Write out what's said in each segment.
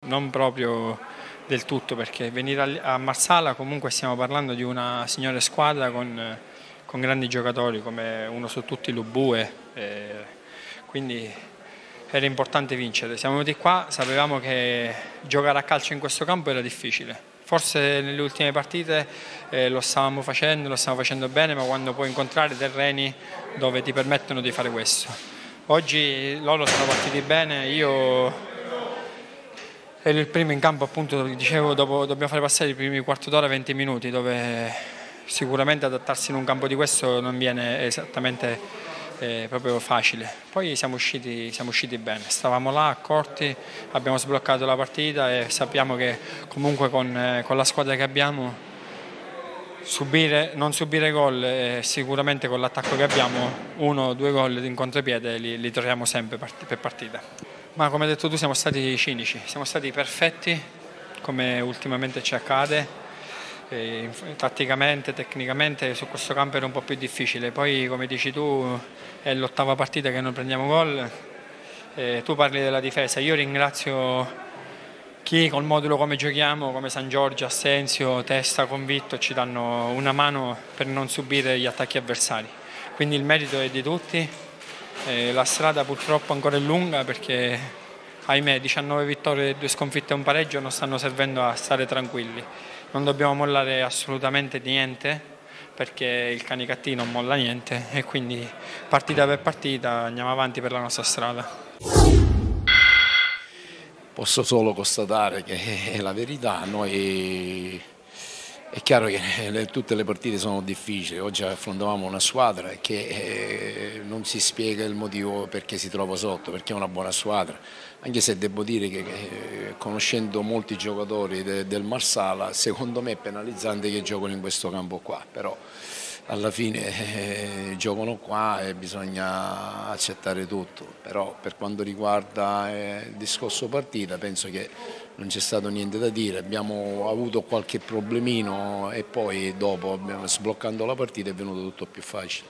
Non proprio del tutto, perché venire a Marsala comunque stiamo parlando di una signora squadra con grandi giocatori come uno su tutti Lubue, quindi era importante vincere. Siamo venuti qua, sapevamo che giocare a calcio in questo campo era difficile. Forse nelle ultime partite lo stiamo facendo bene, ma quando puoi incontrare terreni dove ti permettono di fare questo. Oggi loro sono partiti bene, io ero il primo in campo, appunto, dicevo, dobbiamo fare passare i primi quarto d'ora, 20 minuti, dove sicuramente adattarsi in un campo di questo non viene esattamente proprio facile. Poi siamo usciti bene, stavamo là accorti, abbiamo sbloccato la partita e sappiamo che comunque con la squadra che abbiamo non subire gol e sicuramente con l'attacco che abbiamo 1 o 2 gol in contropiede li troviamo sempre per partita. Ma come hai detto tu siamo stati cinici, siamo stati perfetti come ultimamente ci accade. Tatticamente, tecnicamente su questo campo era un po' più difficile, poi come dici tu è l'8ª partita che non prendiamo gol, tu parli della difesa, io ringrazio chi col modulo come giochiamo, come San Giorgio, Assenzio, Testa, Convitto ci danno una mano per non subire gli attacchi avversari, quindi il merito è di tutti, la strada purtroppo ancora è lunga perché ahimè 19 vittorie, 2 sconfitte e un pareggio non stanno servendo a stare tranquilli. Non dobbiamo mollare assolutamente niente perché il Canicattì non molla niente e quindi partita per partita andiamo avanti per la nostra strada. Posso solo constatare che è la verità, noi è chiaro che tutte le partite sono difficili, oggi affrontavamo una squadra che non si spiega il motivo perché si trova sotto, perché è una buona squadra, anche se devo dire che conoscendo molti giocatori del Marsala, secondo me è penalizzante che giocano in questo campo qua, però alla fine giocano qua e bisogna accettare tutto, però per quanto riguarda il discorso partita penso che non c'è stato niente da dire, abbiamo avuto qualche problemino e poi dopo sbloccando la partita è venuto tutto più facile.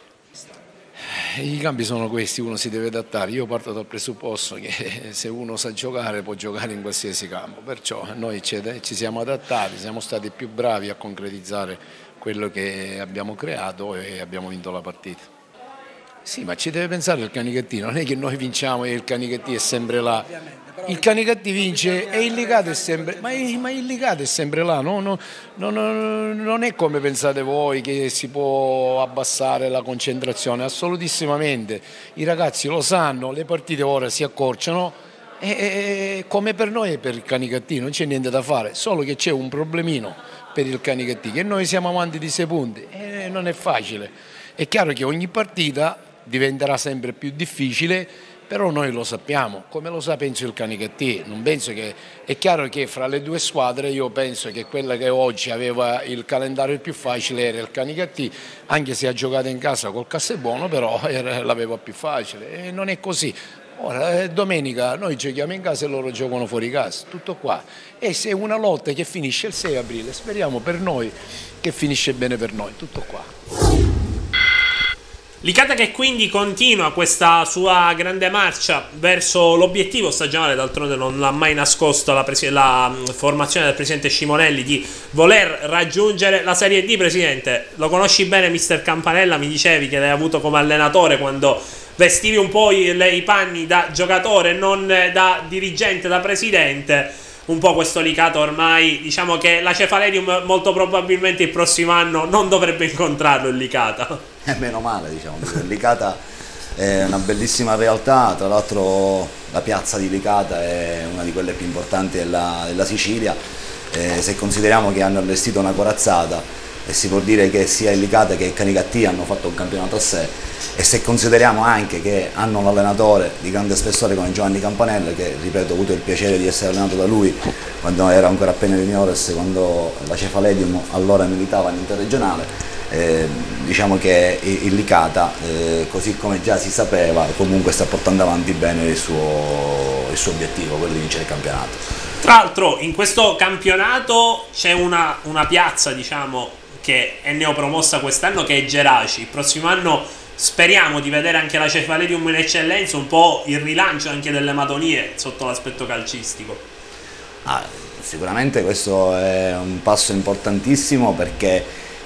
I cambi sono questi, uno si deve adattare, io parto dal presupposto che se uno sa giocare può giocare in qualsiasi campo, perciò noi ci siamo adattati, siamo stati più bravi a concretizzare quello che abbiamo creato e abbiamo vinto la partita. Sì, ma ci deve pensare il Canicattì, non è che noi vinciamo e il Canicattì è sempre là. Il Canicattì vince e il Licata è sempre, ma il Licata è sempre là, non è come pensate voi che si può abbassare la concentrazione, assolutissimamente. I ragazzi lo sanno, le partite ora si accorciano e come per noi e per il Canicattì non c'è niente da fare, solo che c'è un problemino per il Canicattì, che noi siamo avanti di 6 punti e non è facile. È chiaro che ogni partita diventerà sempre più difficile, però noi lo sappiamo, come lo sa penso il Canicattì, non penso che, è chiaro che fra le 2 squadre io penso che quella che oggi aveva il calendario più facile era il Canicattì, anche se ha giocato in casa col Castelbuono, però l'aveva più facile e non è così. Ora domenica noi giochiamo in casa e loro giocano fuori casa, tutto qua. E se è una lotta che finisce il 6 aprile, speriamo per noi che finisce bene per noi, tutto qua. Licata che quindi continua questa sua grande marcia verso l'obiettivo stagionale, d'altronde non l'ha mai nascosto la formazione del presidente Scimonelli di voler raggiungere la Serie D. Presidente, lo conosci bene mister Campanella, mi dicevi che l'hai avuto come allenatore quando vestivi un po' i panni da giocatore, non da dirigente, da presidente. Un po' questo Licata ormai, diciamo che la Cefalenium molto probabilmente il prossimo anno non dovrebbe incontrarlo il Licata. Meno male, diciamo, il Licata è una bellissima realtà, tra l'altro la piazza di Licata è una di quelle più importanti della Sicilia, se consideriamo che hanno allestito una corazzata e si può dire che sia il Licata che il Canicattì hanno fatto un campionato a sé, e se consideriamo anche che hanno un allenatore di grande spessore come Giovanni Campanella, che ripeto ho avuto il piacere di essere allenato da lui quando era ancora appena juniores, quando la Cefalenium allora militava all'interregionale, diciamo che il Licata, così come già si sapeva, comunque sta portando avanti bene il suo obiettivo, quello di vincere il campionato. Tra l'altro in questo campionato c'è una piazza, diciamo, che è neopromossa quest'anno, che è Geraci. Il prossimo anno speriamo di vedere anche la Cefalenium in eccellenza, un po' il rilancio anche delle Madonie sotto l'aspetto calcistico. Sicuramente questo è un passo importantissimo, perché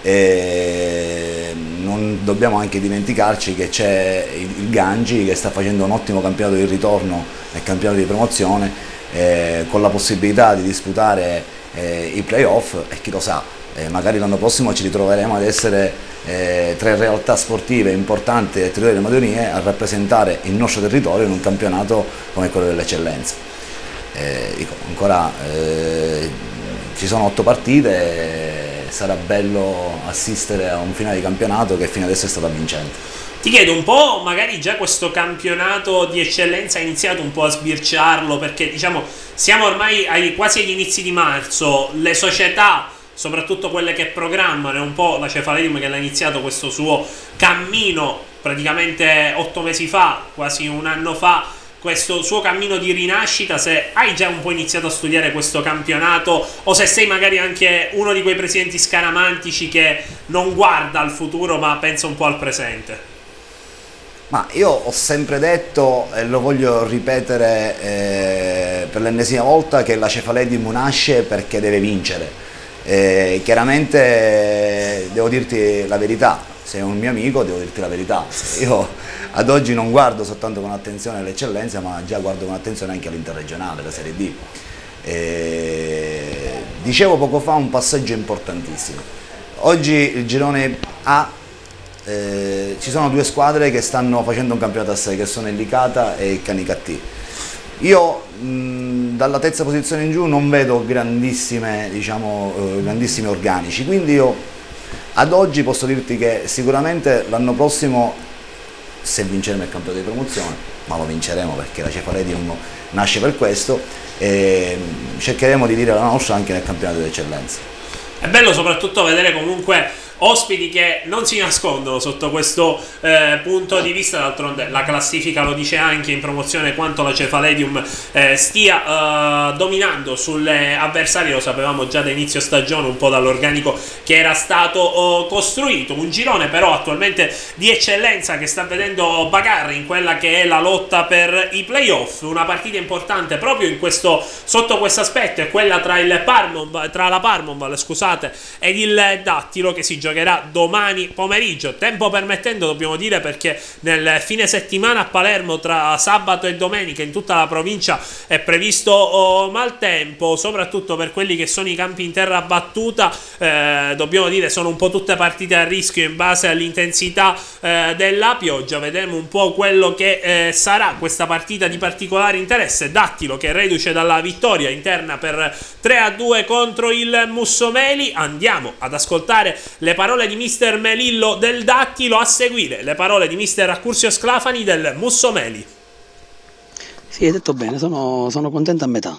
non dobbiamo anche dimenticarci che c'è il Gangi che sta facendo un ottimo campionato di ritorno e campionato di promozione, con la possibilità di disputare i playoff, e chi lo sa, magari l'anno prossimo ci ritroveremo ad essere tre realtà sportive importanti del territorio delle Madonie a rappresentare il nostro territorio in un campionato come quello dell'eccellenza. Ancora ci sono 8 partite, sarà bello assistere a un finale di campionato che fino adesso è stato vincente. Ti chiedo un po', magari già questo campionato di eccellenza ha iniziato un po' a sbirciarlo, perché diciamo siamo ormai quasi agli inizi di marzo, le società, soprattutto quelle che programmano, è un po' la Cefaledium che l'ha iniziato questo suo cammino praticamente 8 mesi fa, quasi un anno fa, questo suo cammino di rinascita. Se hai già un po' iniziato a studiare questo campionato, o se sei magari anche uno di quei presidenti scaramantici che non guarda al futuro ma pensa un po' al presente. Ma io ho sempre detto, e lo voglio ripetere per l'ennesima volta, che la Cefaledium nasce perché deve vincere. Chiaramente devo dirti la verità, sei un mio amico, devo dirti la verità. Io ad oggi non guardo soltanto con attenzione all'eccellenza, ma già guardo con attenzione anche all'interregionale, la Serie D. Dicevo poco fa un passaggio importantissimo. Oggi il girone A, ci sono 2 squadre che stanno facendo un campionato a sé, che sono il Licata e il Canicattì. Io dalla terza posizione in giù non vedo grandissimi organici, quindi io ad oggi posso dirti che sicuramente l'anno prossimo, se vinceremo il campionato di promozione, ma lo vinceremo perché la Cefaledium nasce per questo, cercheremo di dire la nostra anche nel campionato di eccellenza. È bello soprattutto vedere comunque ospiti che non si nascondono sotto questo punto di vista. D'altronde la classifica lo dice anche in promozione quanto la Cefaledium stia dominando sulle avversarie. Lo sapevamo già da inizio stagione, un po' dall'organico che era stato costruito. Un girone però attualmente di eccellenza che sta vedendo bagarre in quella che è la lotta per i playoff. Una partita importante proprio in sotto questo aspetto è quella tra la Parmonval, scusate, ed il Dattilo, che si giocherà domani pomeriggio, tempo permettendo dobbiamo dire, perché nel fine settimana a Palermo tra sabato e domenica in tutta la provincia è previsto maltempo, soprattutto per quelli che sono i campi in terra battuta. Dobbiamo dire sono un po' tutte partite a rischio in base all'intensità della pioggia. Vedremo un po' quello che sarà questa partita di particolare interesse. Dattilo che reduce dalla vittoria interna per 3-2 contro il Mussomeli. Andiamo ad ascoltare le parole di mister Melillo del Dattilo, a seguire le parole di mister Accursio Sclafani del Mussomeli. Sì, hai detto bene, sono contento a metà,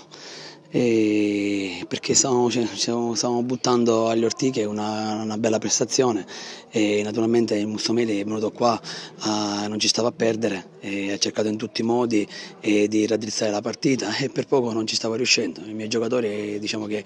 perché stiamo buttando agli ortiche una bella prestazione, e naturalmente il Mussomeli è venuto qua, non ci stava a perdere, ha cercato in tutti i modi di raddrizzare la partita, e per poco non ci stava riuscendo. I miei giocatori diciamo che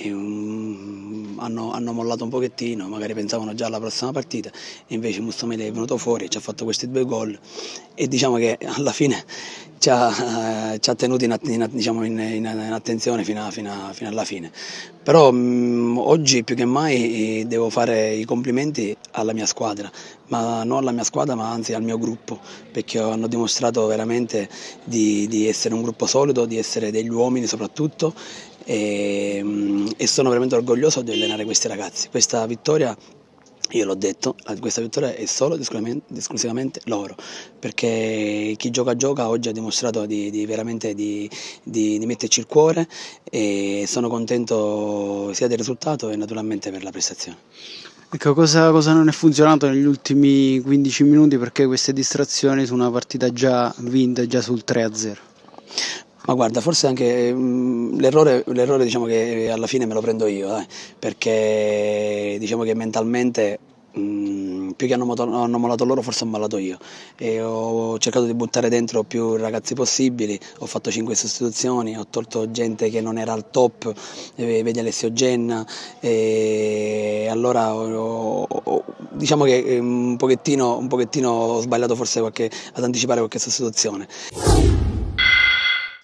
hanno mollato un pochettino, magari pensavano già alla prossima partita, e invece il Mussomeli è venuto fuori e ci ha fatto questi 2 gol, e diciamo che alla fine ci ha tenuti in attenzione fino alla fine. Però oggi più che mai devo fare i complimenti alla mia squadra, ma non alla mia squadra, ma anzi al mio gruppo, perché hanno dimostrato veramente di essere un gruppo solido, di essere degli uomini soprattutto, e sono veramente orgoglioso di allenare questi ragazzi. Questa vittoria, io l'ho detto, questa vittoria è solo esclusivamente loro, perché chi gioca oggi ha dimostrato veramente di metterci il cuore, e sono contento sia del risultato e naturalmente per la prestazione. Ecco, cosa non è funzionato negli ultimi 15 minuti, perché queste distrazioni su una partita già vinta, già sul 3-0? Ma guarda, forse anche l'errore diciamo che alla fine me lo prendo io, perché diciamo che mentalmente più che hanno mollato loro, forse ho mollato io, e ho cercato di buttare dentro più ragazzi possibili. Ho fatto 5 sostituzioni, ho tolto gente che non era al top, vedi Alessio Genna, e allora diciamo che un pochettino ho sbagliato forse ad anticipare qualche sostituzione.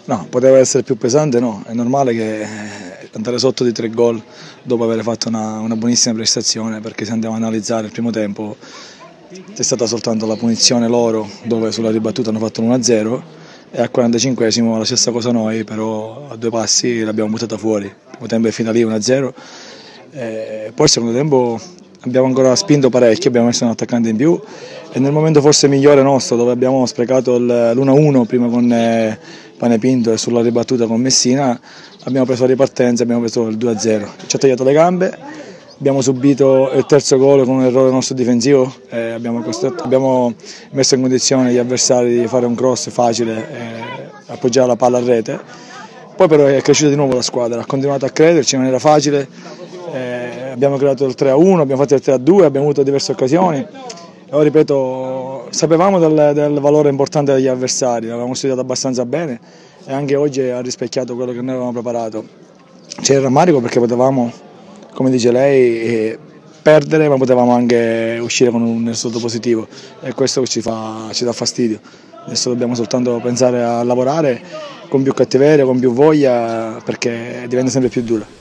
No, poteva essere più pesante, no, è normale che andare sotto di 3 gol dopo aver fatto una buonissima prestazione, perché se andiamo a analizzare il primo tempo c'è stata soltanto la punizione loro dove sulla ribattuta hanno fatto l'1-0 e al 45esimo la stessa cosa noi, però a 2 passi l'abbiamo buttata fuori, il primo tempo è finito lì 1-0, poi il secondo tempo abbiamo ancora spinto parecchio, abbiamo messo un attaccante in più e nel momento forse migliore nostro dove abbiamo sprecato l'1-1 prima con Panepinto e sulla ribattuta con Messina abbiamo preso la ripartenza, abbiamo preso il 2-0, ci ha tagliato le gambe, abbiamo subito il terzo gol con un errore nostro difensivo, abbiamo messo in condizione gli avversari di fare un cross facile e appoggiare la palla a rete, poi però è cresciuta di nuovo la squadra, ha continuato a crederci, non era facile, abbiamo creato il 3-1, abbiamo fatto il 3-2, abbiamo avuto diverse occasioni. Io ripeto, sapevamo del valore importante degli avversari, l'avevamo studiato abbastanza bene e anche oggi ha rispecchiato quello che noi avevamo preparato. C'era il rammarico perché potevamo, come dice lei, perdere, ma potevamo anche uscire con un risultato positivo e questo ci dà fastidio. Adesso dobbiamo soltanto pensare a lavorare con più cattiveria, con più voglia, perché diventa sempre più dura.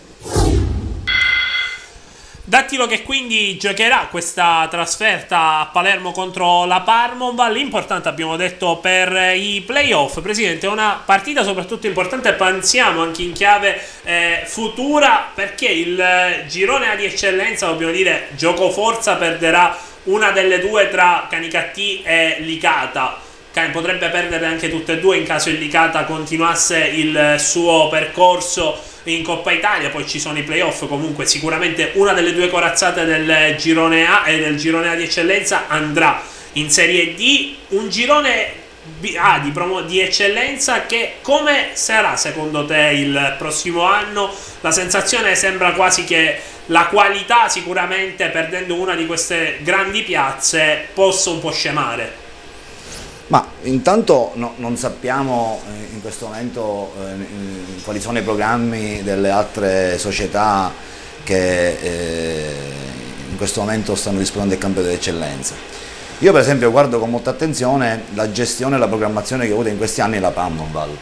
Dattilo che quindi giocherà questa trasferta a Palermo contro la Parmonval, importante abbiamo detto per i playoff. Presidente, è una partita soprattutto importante, pensiamo anche in chiave futura, perché il girone A di eccellenza, dobbiamo dire, gioco forza, perderà una delle due tra Canicattì e Licata. Potrebbe perdere anche tutte e due in caso il Licata continuasse il suo percorso in Coppa Italia. Poi ci sono i playoff, comunque sicuramente una delle due corazzate del girone A e del girone A di eccellenza andrà in Serie D. Un girone A di eccellenza che come sarà secondo te il prossimo anno? La sensazione sembra quasi che la qualità, sicuramente perdendo una di queste grandi piazze, possa un po' scemare. Ma intanto non sappiamo in questo momento quali sono i programmi delle altre società che in questo momento stanno disputando il campionato di eccellenza. Io per esempio guardo con molta attenzione la gestione e la programmazione che ha avuto in questi anni la Parmonval,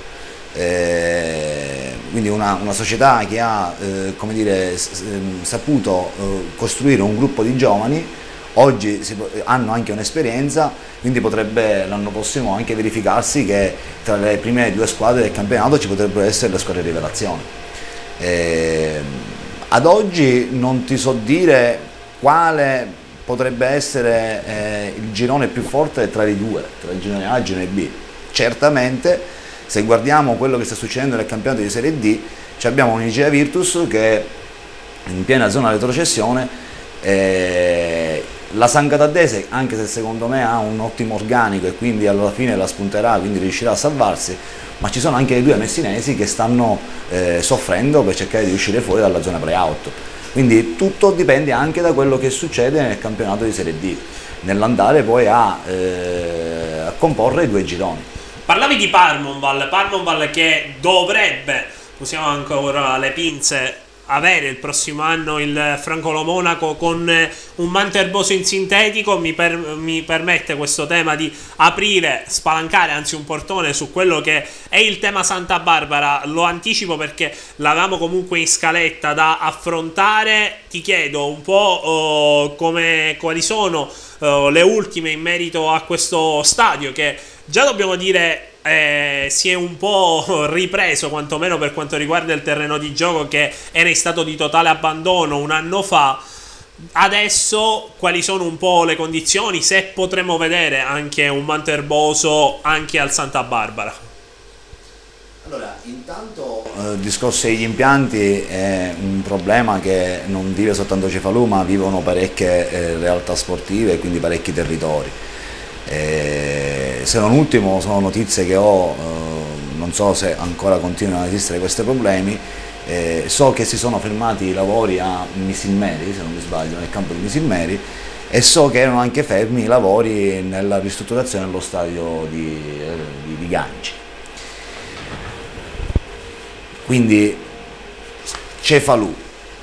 quindi una società che ha come dire, saputo costruire un gruppo di giovani. Oggi hanno anche un'esperienza, quindi potrebbe l'anno prossimo anche verificarsi che tra le prime 2 squadre del campionato ci potrebbero essere le squadre di rivelazione. Ad oggi non ti so dire quale potrebbe essere il girone più forte tra i due, tra il girone A e il girone B. Certamente, se guardiamo quello che sta succedendo nel campionato di Serie D, abbiamo un'Igea Virtus che è in piena zona di retrocessione. La San Cataddese, anche se secondo me ha un ottimo organico e quindi alla fine la spunterà, quindi riuscirà a salvarsi, ma ci sono anche le 2 messinesi che stanno soffrendo per cercare di uscire fuori dalla zona play-out. Quindi tutto dipende anche da quello che succede nel campionato di Serie D, nell'andare poi a comporre i 2 gironi. Parlavi di Parmonval che dovrebbe, usiamo ancora le pinze, avere il prossimo anno il Francolo Monaco con un manterboso in sintetico. Mi permette questo tema di aprire, spalancare anzi un portone su quello che è il tema Santa Barbara. Lo anticipo perché l'avevamo comunque in scaletta da affrontare. Ti chiedo un po' quali sono le ultime in merito a questo stadio che già dobbiamo dire si è un po' ripreso, quantomeno per quanto riguarda il terreno di gioco che era in stato di totale abbandono un anno fa. Adesso quali sono un po' le condizioni, se potremo vedere anche un manterboso anche al Santa Barbara? Allora, intanto il discorso degli impianti è un problema che non vive soltanto Cefalù, ma vivono parecchie realtà sportive e quindi parecchi territori. Se non ultimo sono notizie che ho, non so se ancora continuano ad esistere questi problemi, so che si sono fermati i lavori a Misilmeri, se non mi sbaglio, nel campo di Misilmeri, e so che erano anche fermi i lavori nella ristrutturazione dello stadio di Ganci. Quindi Cefalù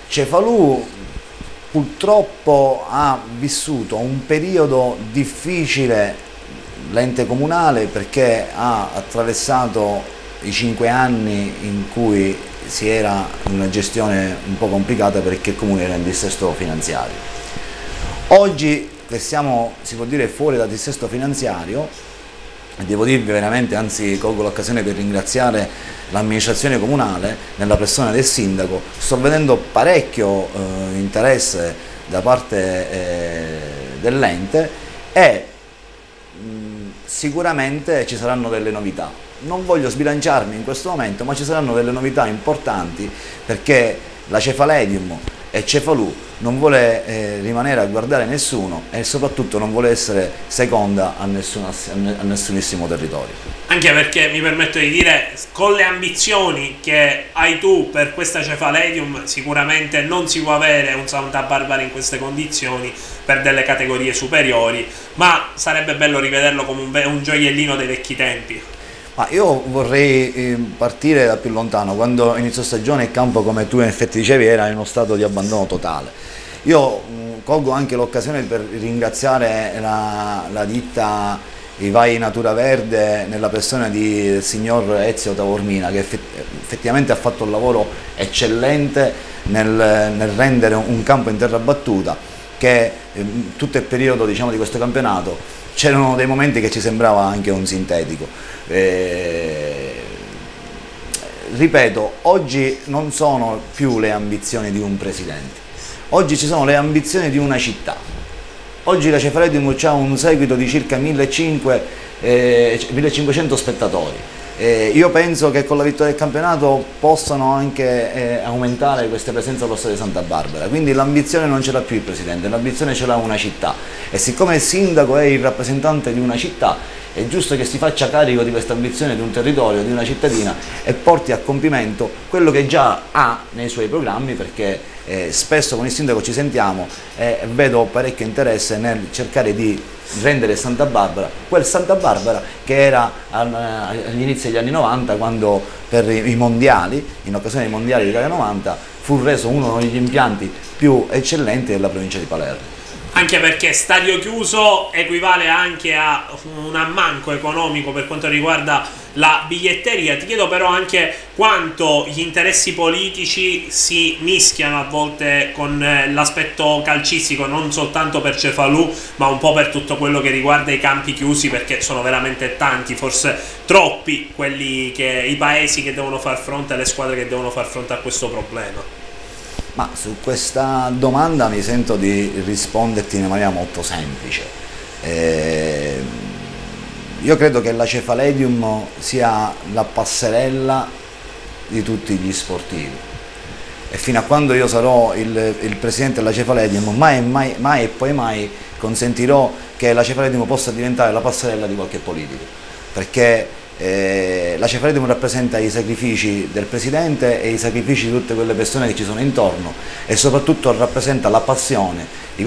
purtroppo ha vissuto un periodo difficile l'ente comunale perché ha attraversato i 5 anni in cui si era in una gestione un po' complicata perché il comune era in dissesto finanziario. Oggi che siamo, si può dire, fuori dal dissesto finanziario, devo dirvi veramente, anzi colgo l'occasione per ringraziare l'amministrazione comunale nella persona del sindaco, sto vedendo parecchio interesse da parte dell'ente e sicuramente ci saranno delle novità. Non voglio sbilanciarmi in questo momento, ma ci saranno delle novità importanti perché la Cefaledium e Cefalù non vuole rimanere a guardare nessuno e soprattutto non vuole essere seconda a nessunissimo territorio. Anche perché mi permetto di dire, con le ambizioni che hai tu per questa Cefaledium, sicuramente non si può avere un Santa Barbara in queste condizioni per delle categorie superiori, ma sarebbe bello rivederlo come un gioiellino dei vecchi tempi. Ma io vorrei partire da più lontano. Quando inizio stagione il campo, come tu in effetti dicevi, era in uno stato di abbandono totale. Io colgo anche l'occasione per ringraziare la ditta Ivai Natura Verde nella persona del signor Ezio Taormina, che effettivamente ha fatto un lavoro eccellente nel rendere un campo in terra battuta che tutto il periodo, diciamo, di questo campionato c'erano dei momenti che ci sembrava anche un sintetico. Ripeto, oggi non sono più le ambizioni di un presidente, oggi ci sono le ambizioni di una città. Oggi la Cefaledium ha un seguito di circa 1500 spettatori. Io penso che con la vittoria del campionato possano anche aumentare queste presenze allo stadio di Santa Barbara, quindi l'ambizione non ce l'ha più il presidente, l'ambizione ce l'ha una città e siccome il sindaco è il rappresentante di una città è giusto che si faccia carico di questa ambizione di un territorio, di una cittadina e porti a compimento quello che già ha nei suoi programmi, perché spesso con il sindaco ci sentiamo e vedo parecchio interesse nel cercare di rendere Santa Barbara quel Santa Barbara che era agli inizi degli anni 90, quando per i mondiali, in occasione dei mondiali dell'Italia 90, fu reso uno degli impianti più eccellenti della provincia di Palermo. Anche perché stadio chiuso equivale anche a un ammanco economico per quanto riguarda la biglietteria. Ti chiedo però anche quanto gli interessi politici si mischiano a volte con l'aspetto calcistico, non soltanto per Cefalù ma un po' per tutto quello che riguarda i campi chiusi, perché sono veramente tanti, forse troppi, i paesi che devono far fronte, le squadre che devono far fronte a questo problema. Ma su questa domanda mi sento di risponderti in maniera molto semplice. Io credo che la Cefaledium sia la passerella di tutti gli sportivi e fino a quando io sarò il presidente della Cefaledium mai e poi mai consentirò che la Cefaledium possa diventare la passerella di qualche politico, perché la Cefaledium rappresenta i sacrifici del presidente e i sacrifici di tutte quelle persone che ci sono intorno e soprattutto rappresenta la passione di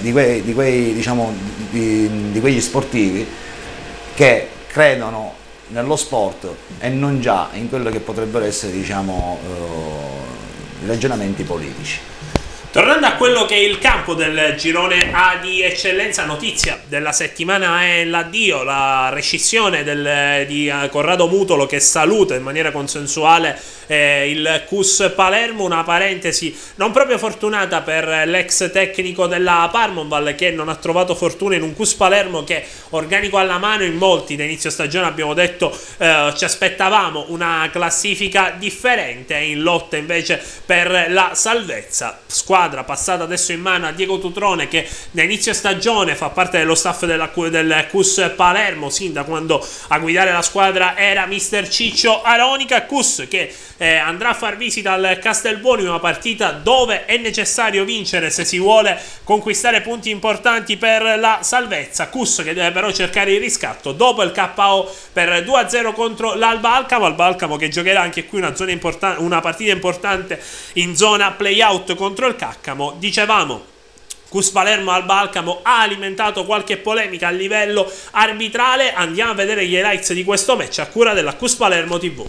quegli sportivi che credono nello sport e non già in quello che potrebbero essere, diciamo, ragionamenti politici. Tornando a quello che è il campo del girone A di eccellenza, notizia della settimana è l'addio, la rescissione di Corrado Mutolo, che saluta in maniera consensuale il CUS Palermo. Una parentesi non proprio fortunata per l'ex tecnico della Parmonval, che non ha trovato fortuna in un CUS Palermo che, organico alla mano, in molti da inizio stagione abbiamo detto ci aspettavamo una classifica differente, in lotta invece per la salvezza. Squadra passata adesso in mano a Diego Tutrone, che da inizio stagione fa parte dello staff del CUS Palermo, sin da quando a guidare la squadra era mister Ciccio Aronica. CUS che andrà a far visita al Castelbuono in una partita dove è necessario vincere se si vuole conquistare punti importanti per la salvezza. CUS che deve però cercare il riscatto dopo il KO per 2-0 contro l'Alba Alcamo che giocherà anche qui una partita importante in zona play-out contro il Caccamo. Dicevamo, CUS Palermo Alba Alcamo ha alimentato qualche polemica a livello arbitrale. Andiamo a vedere gli highlights di questo match a cura della CUS Palermo TV.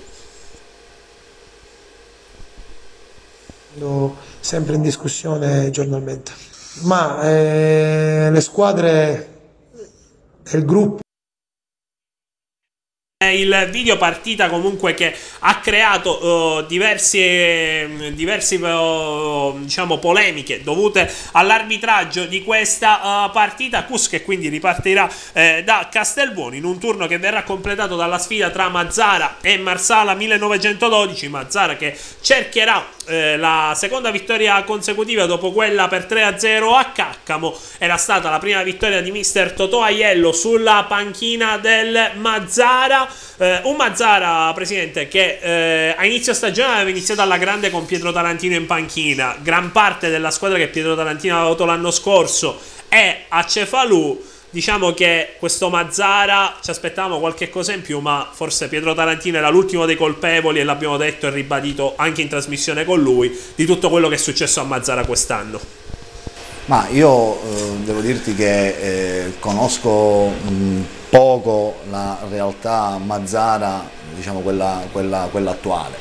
Sempre in discussione giornalmente, ma le squadre e il gruppo Il video partita comunque che ha creato diverse diciamo polemiche dovute all'arbitraggio di questa partita. Cus che quindi ripartirà da Castelbuono in un turno che verrà completato dalla sfida tra Mazara e Marsala 1912. Mazara che cercherà la seconda vittoria consecutiva dopo quella per 3-0 a Caccamo. Era stata la prima vittoria di mister Totò Aiello sulla panchina del Mazara. Un Mazara, presidente, che a inizio stagione aveva iniziato alla grande con Pietro Tarantino in panchina. Gran parte della squadra che Pietro Tarantino aveva avuto l'anno scorso è a Cefalù. Diciamo che questo Mazara ci aspettavamo qualche cosa in più, ma forse Pietro Tarantino era l'ultimo dei colpevoli, e l'abbiamo detto e ribadito anche in trasmissione con lui, di tutto quello che è successo a Mazara quest'anno. Ma io devo dirti che conosco poco la realtà Mazara, diciamo quella attuale.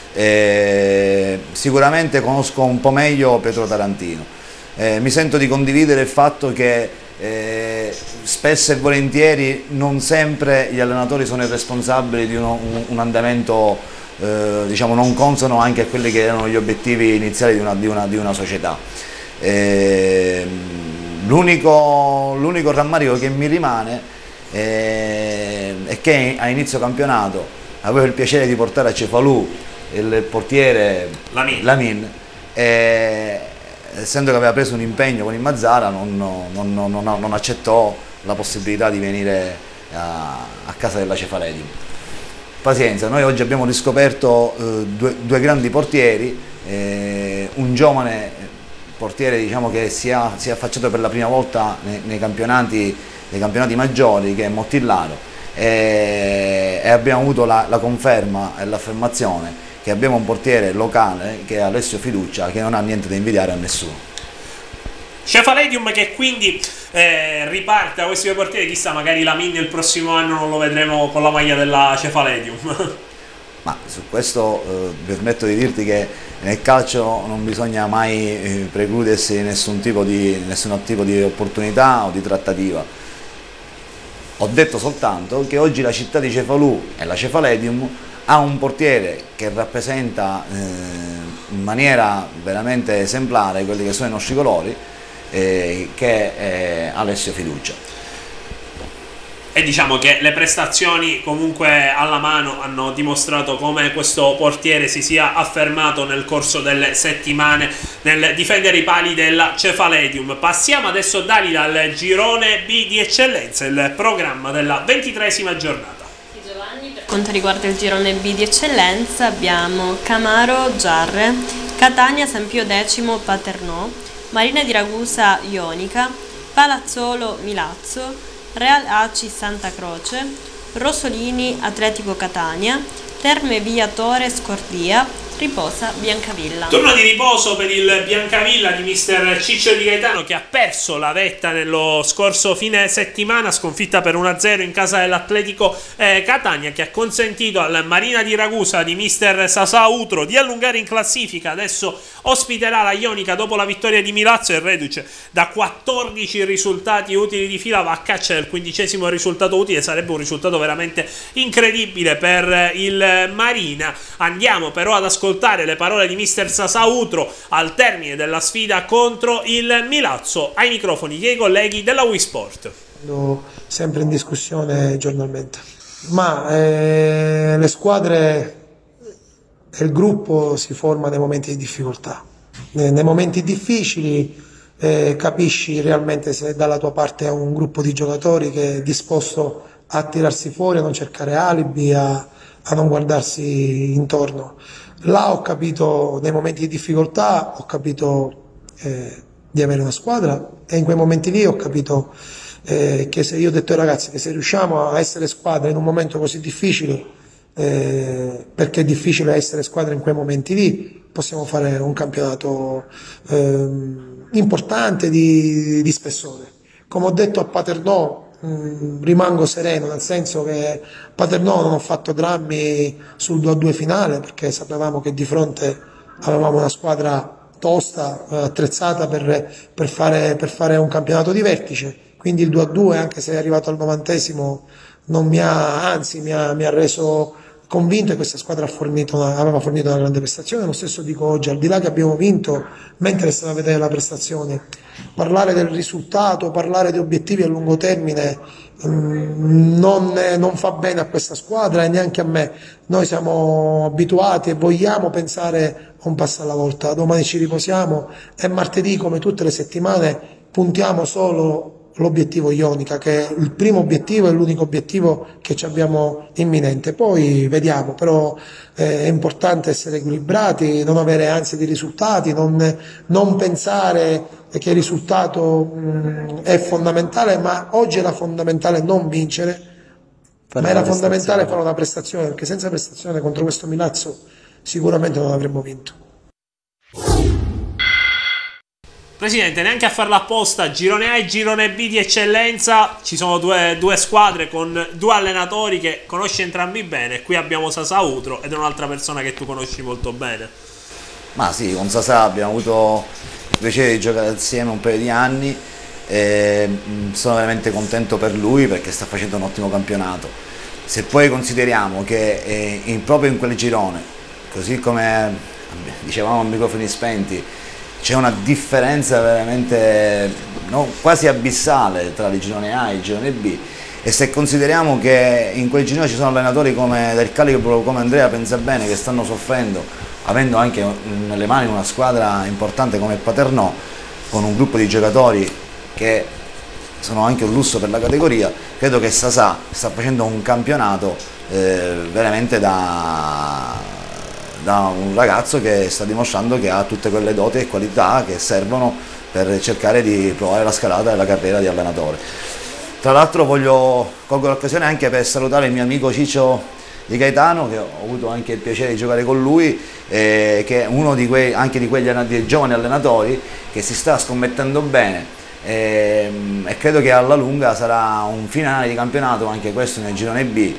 Sicuramente conosco un po' meglio Pietro Tarantino. Mi sento di condividere il fatto che spesso e volentieri non sempre gli allenatori sono i responsabili di un andamento diciamo non consono anche a quelli che erano gli obiettivi iniziali di una società. L'unico rammarico che mi rimane è che a inizio campionato avevo il piacere di portare a Cefalù il portiere Lamin, essendo che aveva preso un impegno con il Mazara non accettò la possibilità di venire a casa della Cefaledium. Pazienza, noi oggi abbiamo riscoperto due grandi portieri, un giovane portiere diciamo che si è affacciato per la prima volta nei campionati maggiori, che è Mottillaro, e abbiamo avuto la conferma e l'affermazione che abbiamo un portiere locale che è Alessio Fiducia, che non ha niente da invidiare a nessuno. Cefaledium che quindi riparte da questi due portieri, chissà magari Lamin il prossimo anno non lo vedremo con la maglia della Cefaledium. Ma su questo permetto di dirti che nel calcio non bisogna mai precludersi nessun tipo di opportunità o di trattativa. Ho detto soltanto che oggi la città di Cefalù e la Cefaledium ha un portiere che rappresenta in maniera veramente esemplare quelli che sono i nostri colori, che è Alessio Fiducia. E diciamo che le prestazioni comunque alla mano hanno dimostrato come questo portiere si sia affermato nel corso delle settimane nel difendere i pali della Cefaledium. Passiamo adesso Dalila al girone B di eccellenza, il programma della 23esima giornata. Giovanni, per quanto riguarda il girone B di eccellenza abbiamo Camaro Giarre, Catania San Pio X Paternò, Marina di Ragusa Ionica, Palazzolo Milazzo, Real Aci Santa Croce, Rossolini Atletico Catania, Terme Via Tore Scordia, riposa Biancavilla. Turno di riposo per il Biancavilla di mister Ciccio Di Gaetano, che ha perso la vetta nello scorso fine settimana, sconfitta per 1-0 in casa dell'Atletico Catania, che ha consentito al Marina di Ragusa di mister Sasà Utro di allungare in classifica. Adesso ospiterà la Ionica dopo la vittoria di Milazzo, e reduce da 14 risultati utili di fila va a caccia del 15° risultato utile. Sarebbe un risultato veramente incredibile per il Marina. Andiamo però ad ascoltare le parole di mister Sasà Utro al termine della sfida contro il Milazzo ai microfoni dei colleghi della Wii Sport. Sempre in discussione giornalmente, ma le squadre e il gruppo si forma nei momenti di difficoltà, nei momenti difficili capisci realmente se dalla tua parte è un gruppo di giocatori che è disposto a tirarsi fuori, a non cercare alibi, a non guardarsi intorno. Là ho capito, nei momenti di difficoltà, ho capito di avere una squadra, e in quei momenti lì ho capito che se io ho detto ai ragazzi che se riusciamo a essere squadra in un momento così difficile, perché è difficile essere squadra in quei momenti lì, possiamo fare un campionato importante di spessore. Come ho detto a Paternò, rimango sereno, nel senso che Paternò non ho fatto drammi sul 2-2 finale, perché sapevamo che di fronte avevamo una squadra tosta, attrezzata per fare un campionato di vertice, quindi il 2-2, anche se è arrivato al 90°, anzi mi ha reso convinto che questa squadra aveva fornito una grande prestazione. Lo stesso dico oggi, al di là che abbiamo vinto, mentre stavo a vedere la prestazione, parlare del risultato, parlare di obiettivi a lungo termine non fa bene a questa squadra e neanche a me. Noi siamo abituati e vogliamo pensare un passo alla volta. Domani ci riposiamo e martedì, come tutte le settimane, puntiamo solo l'obiettivo Ionica, che è il primo obiettivo e l'unico obiettivo che ci abbiamo imminente. Poi vediamo, però è importante essere equilibrati, non avere ansia di risultati, non pensare che il risultato è fondamentale, ma oggi era fondamentale non vincere, ma era fondamentale fare una prestazione, perché senza prestazione contro questo Milazzo sicuramente non avremmo vinto. Presidente, neanche a farla apposta, girone A e girone B di eccellenza, ci sono due squadre con due allenatori che conosci entrambi bene. Qui abbiamo Sasà Utro ed è un'altra persona che tu conosci molto bene. Ma sì, con Sasà abbiamo avuto il piacere di giocare assieme un paio di anni e sono veramente contento per lui perché sta facendo un ottimo campionato. Se poi consideriamo che proprio in quel girone, così come dicevamo a microfoni spenti, c'è una differenza veramente quasi abissale tra il girone A e il girone B, e se consideriamo che in quel girone ci sono allenatori del calibro come Andrea Pensabene che stanno soffrendo, avendo anche nelle mani una squadra importante come il Paternò, con un gruppo di giocatori che sono anche un lusso per la categoria, credo che Sasà sta facendo un campionato veramente da un ragazzo che sta dimostrando che ha tutte quelle doti e qualità che servono per cercare di provare la scalata della carriera di allenatore. Tra l'altro colgo l'occasione anche per salutare il mio amico Ciccio Di Gaetano, che ho avuto anche il piacere di giocare con lui, che è uno di quegli giovani allenatori che si sta scommettendo bene e credo che alla lunga sarà un finale di campionato anche questo nel girone B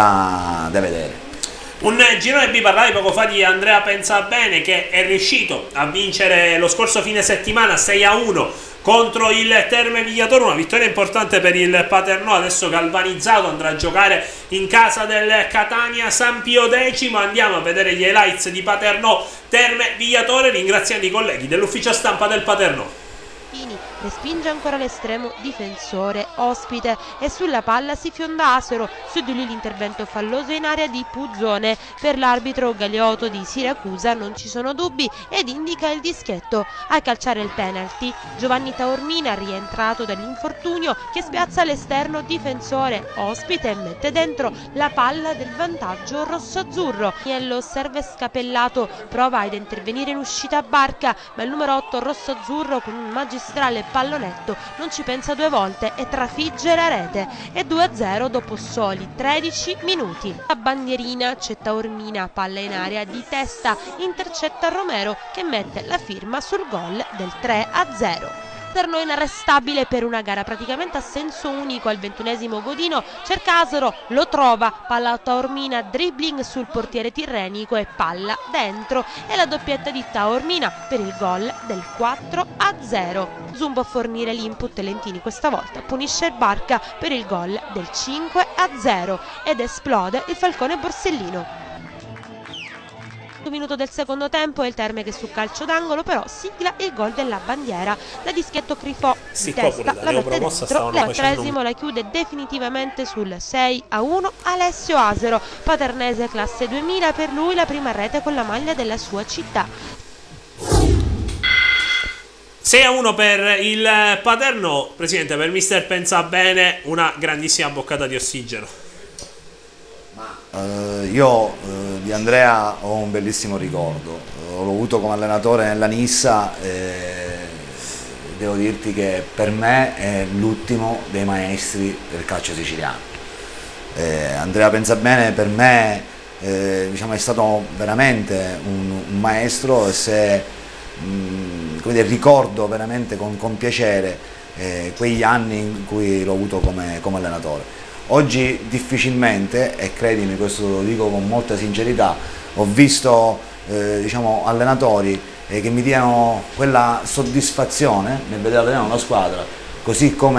da vedere. Un girone B, parlavi poco fa di Andrea Pensabene che è riuscito a vincere lo scorso fine settimana 6-1 contro il Terme Vigliatoro, una vittoria importante per il Paternò, adesso galvanizzato, andrà a giocare in casa del Catania San Pio X. Andiamo a vedere gli highlights di Paternò Terme Vigliatore, ringraziando i colleghi dell'ufficio stampa del Paternò. Respinge ancora l'estremo difensore ospite e sulla palla si fionda Asero, su di lui l'intervento falloso in area di Puzzone. Per l'arbitro Galeotto di Siracusa non ci sono dubbi ed indica il dischetto. A calciare il penalty Giovanni Taormina, rientrato dall'infortunio, che spiazza l'esterno difensore ospite e mette dentro la palla del vantaggio rossoazzurro. Niello serve scapellato, prova ad intervenire in uscita Barca, ma il numero 8 rossoazzurro con un magistrale pallonetto non ci pensa due volte e trafigge la rete. E 2-0 dopo soli 13 minuti. La bandierina c'è Taormina, palla in area di testa, intercetta Romero che mette la firma sul gol del 3-0. Paternò inarrestabile per una gara praticamente a senso unico. Al 21esimo Godino cerca Asero, lo trova, palla a Taormina, dribbling sul portiere tirrenico e palla dentro, e la doppietta di Taormina per il gol del 4-0. Zumbo a fornire l'input, Lentini questa volta punisce il Barca per il gol del 5-0 ed esplode il Falcone Borsellino. Minuto del secondo tempo, è il Terme che su calcio d'angolo però sigla il gol della bandiera. Da dischetto Crifò di testa la mette dentro. L'8esimo la chiude definitivamente sul 6-1 Alessio Asero, paternese classe 2000, per lui la prima rete con la maglia della sua città. 6-1 per il Paternò. Presidente, per mister Pensabene una grandissima boccata di ossigeno. Io di Andrea ho un bellissimo ricordo, l'ho avuto come allenatore nella Nissa, devo dirti che per me è l'ultimo dei maestri del calcio siciliano. Andrea Pensabene per me diciamo, è stato veramente un maestro, e se ricordo veramente con piacere quegli anni in cui l'ho avuto come allenatore. Oggi difficilmente, e credimi, questo lo dico con molta sincerità, ho visto diciamo, allenatori che mi diano quella soddisfazione nel vedere allenare una squadra, così come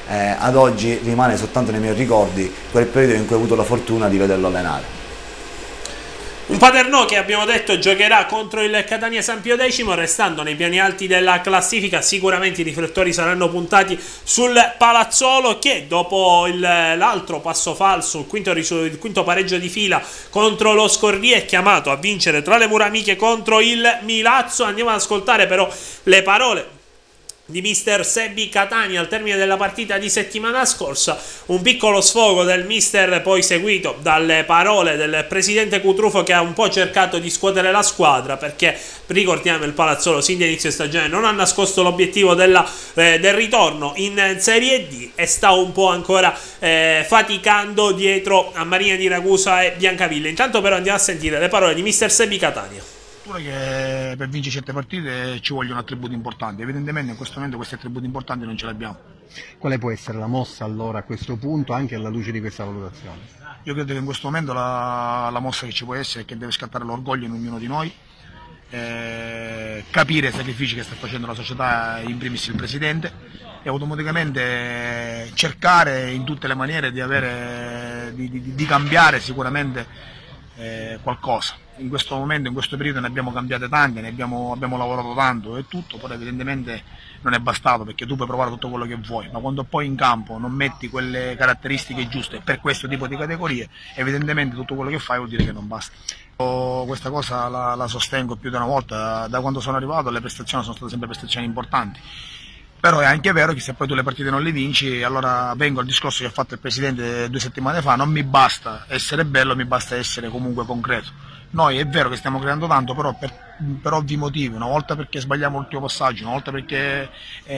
ad oggi rimane soltanto nei miei ricordi quel periodo in cui ho avuto la fortuna di vederlo allenare. Un Paternò che abbiamo detto giocherà contro il Catania San Pio X, restando nei piani alti della classifica. Sicuramente i riflettori saranno puntati sul Palazzolo, che dopo l'altro passo falso, il quinto pareggio di fila contro lo Scordia, è chiamato a vincere tra le mura amiche contro il Milazzo. Andiamo ad ascoltare però le parole di mister Sebbi Catania al termine della partita di settimana scorsa. Un piccolo sfogo del mister, poi seguito dalle parole del presidente Cutrufo, che ha un po' cercato di scuotere la squadra, perché ricordiamo il Palazzolo sin da inizio stagione non ha nascosto l'obiettivo del ritorno in Serie D e sta un po' ancora faticando dietro a Marina di Ragusa e Biancavilla. Intanto però andiamo a sentire le parole di mister Sebbi Catania. Che per vincere certe partite ci vogliono attributi importanti, evidentemente in questo momento questi attributi importanti non ce li abbiamo. Quale può essere la mossa allora a questo punto, anche alla luce di questa valutazione? Io credo che in questo momento la mossa che ci può essere è che deve scattare l'orgoglio in ognuno di noi, capire i sacrifici che sta facendo la società, in primis il presidente, e automaticamente cercare in tutte le maniere di cambiare sicuramente qualcosa. In questo momento, in questo periodo ne abbiamo cambiate tante, abbiamo lavorato tanto e tutto, però evidentemente non è bastato, perché tu puoi provare tutto quello che vuoi, ma quando poi in campo non metti quelle caratteristiche giuste per questo tipo di categorie, evidentemente tutto quello che fai vuol dire che non basta. Questa cosa la sostengo più di una volta, da quando sono arrivato le prestazioni sono state sempre prestazioni importanti. Però è anche vero che se poi tu le partite non le vinci, allora vengo al discorso che ha fatto il Presidente 2 settimane fa, non mi basta essere bello, mi basta essere comunque concreto. Noi è vero che stiamo creando tanto, però per ovvi motivi, una volta perché sbagliamo l'ultimo passaggio, una volta perché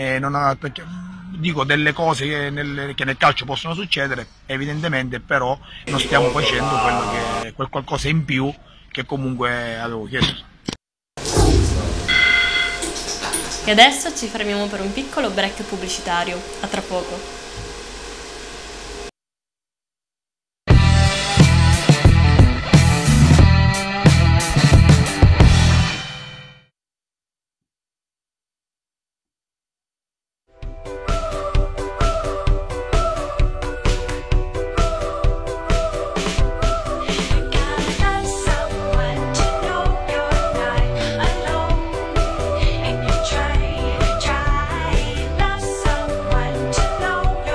dico delle cose che nel calcio possono succedere, evidentemente però non stiamo facendo quel qualcosa in più che comunque avevo chiesto. E adesso ci fermiamo per un piccolo break pubblicitario. A tra poco. Try, love someone to know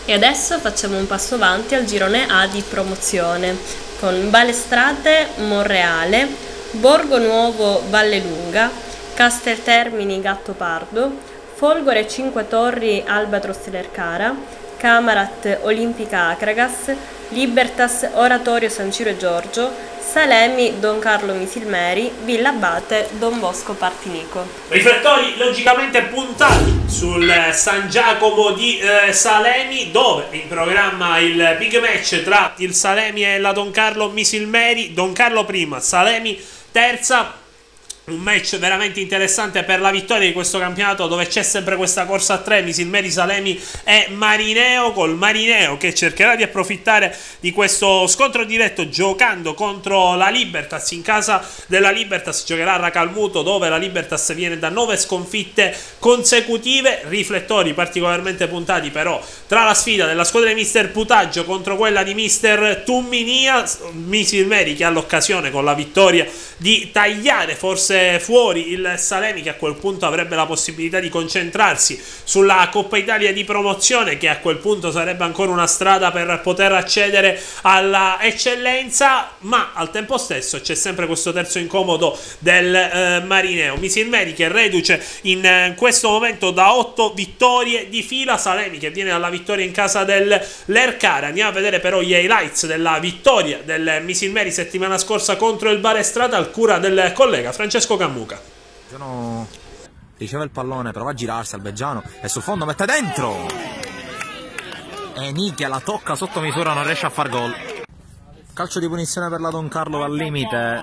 E adesso facciamo un passo avanti al girone A di promozione, con Balestrate Monreale, Borgo Nuovo Vallelunga, Casteltermini Gattopardo, Folgore Cinque Torri Albatros Lercara, Camarat Olimpica Acragas, Libertas Oratorio San Ciro e Giorgio, Salemi Don Carlo Misilmeri, Villa Abate Don Bosco Partinico. Riflettori logicamente puntati sul San Giacomo di Salemi, dove in programma il big match tra il Salemi e la Don Carlo Misilmeri. Don Carlo prima, Salemi terza. Un match veramente interessante per la vittoria di questo campionato, dove c'è sempre questa corsa a tre, Misilmeri, Salemi e Marineo, col Marineo che cercherà di approfittare di questo scontro diretto giocando contro la Libertas. In casa della Libertas giocherà a Racalmuto, dove la Libertas viene da 9 sconfitte consecutive. Riflettori particolarmente puntati però tra la sfida della squadra di Mister Putaggio contro quella di Mister Tumminia. Misilmeri che ha l'occasione con la vittoria di tagliare forse fuori il Salemi, che a quel punto avrebbe la possibilità di concentrarsi sulla Coppa Italia di promozione, che a quel punto sarebbe ancora una strada per poter accedere alla eccellenza, ma al tempo stesso c'è sempre questo terzo incomodo del Marineo. Misilmeri che reduce in questo momento da 8 vittorie di fila, Salemi che viene dalla vittoria in casa del Lercara. Andiamo a vedere però gli highlights della vittoria del Misilmeri settimana scorsa contro il Balestrate, al cura del collega Francesco Cammuca. Riceve il pallone, prova a girarsi Albeggiano e sul fondo mette dentro, e Nicchia la tocca sotto misura, non riesce a far gol. Calcio di punizione per la Don Carlo al limite,